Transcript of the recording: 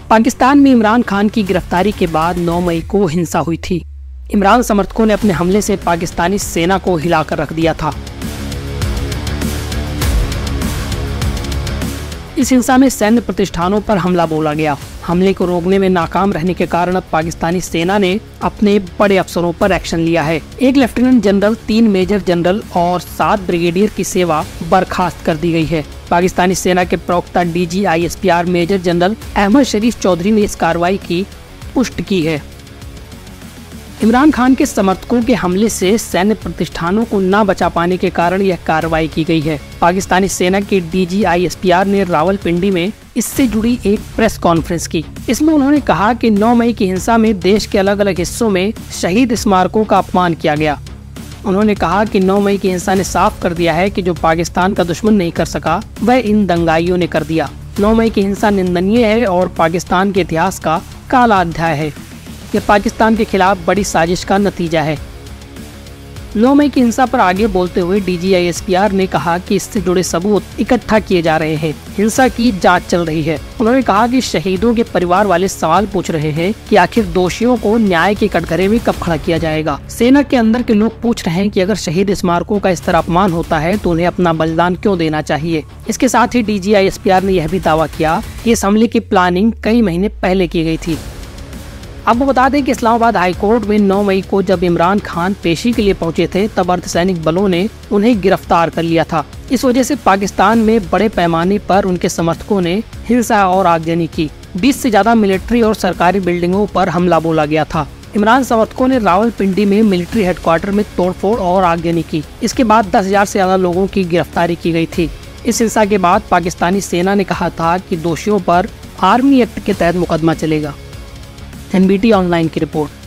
पाकिस्तान में इमरान खान की गिरफ्तारी के बाद 9 मई को हिंसा हुई थी। इमरान समर्थकों ने अपने हमले से पाकिस्तानी सेना को हिलाकर रख दिया था। इस हिंसा में सैन्य प्रतिष्ठानों पर हमला बोला गया। हमले को रोकने में नाकाम रहने के कारण अब पाकिस्तानी सेना ने अपने बड़े अफसरों पर एक्शन लिया है। 1 लेफ्टिनेंट जनरल, 3 मेजर जनरल और 7 ब्रिगेडियर की सेवा बर्खास्त कर दी गई है। पाकिस्तानी सेना के प्रवक्ता DGISPR major general Ahmed Sharif Chaudhry ने इस कार्रवाई की पुष्टि की है। इमरान खान के समर्थकों के हमले से सैन्य प्रतिष्ठानों को न बचा पाने के कारण यह कार्रवाई की गई है। पाकिस्तानी सेना के DGISPR ने रावलपिंडी में इससे जुड़ी एक प्रेस कॉन्फ्रेंस की। इसमें उन्होंने कहा कि 9 मई की हिंसा में देश के अलग अलग हिस्सों में शहीद स्मारकों का अपमान किया गया। उन्होंने कहा कि 9 मई की हिंसा ने साफ कर दिया है कि जो पाकिस्तान का दुश्मन नहीं कर सका वह इन दंगाइयों ने कर दिया। 9 मई की हिंसा निंदनीय है और पाकिस्तान के इतिहास का काला अध्याय है। यह पाकिस्तान के खिलाफ बड़ी साजिश का नतीजा है। 9 मई की हिंसा पर आगे बोलते हुए DGISPR ने कहा कि इससे जुड़े सबूत इकट्ठा किए जा रहे हैं। हिंसा की जांच चल रही है। उन्होंने कहा कि शहीदों के परिवार वाले सवाल पूछ रहे हैं कि आखिर दोषियों को न्याय के कटघरे में कब खड़ा किया जाएगा। सेना के अंदर के लोग पूछ रहे हैं कि अगर शहीद स्मारकों का इस तरह अपमान होता है तो उन्हें अपना बलिदान क्यों देना चाहिए। इसके साथ ही DGISPR ने यह भी दावा किया कि इस हमले की प्लानिंग कई महीने पहले की गई थी। आपको बता दें कि इस्लामाबाद हाई कोर्ट में 9 मई को जब इमरान खान पेशी के लिए पहुंचे थे तब अर्धसैनिक बलों ने उन्हें गिरफ्तार कर लिया था। इस वजह से पाकिस्तान में बड़े पैमाने पर उनके समर्थकों ने हिंसा और आगजनी की। 20 से ज्यादा मिलिट्री और सरकारी बिल्डिंगों पर हमला बोला गया था। इमरान समर्थकों ने रावलपिंडी में मिलिट्री हेडक्वार्टर में तोड़फोड़ और आगजनी की। इसके बाद 10,000 से ज्यादा लोगों की गिरफ्तारी की गई थी। इस हिंसा के बाद पाकिस्तानी सेना ने कहा था कि दोषियों पर आर्मी एक्ट के तहत मुकदमा चलेगा। NBT ऑनलाइन की रिपोर्ट।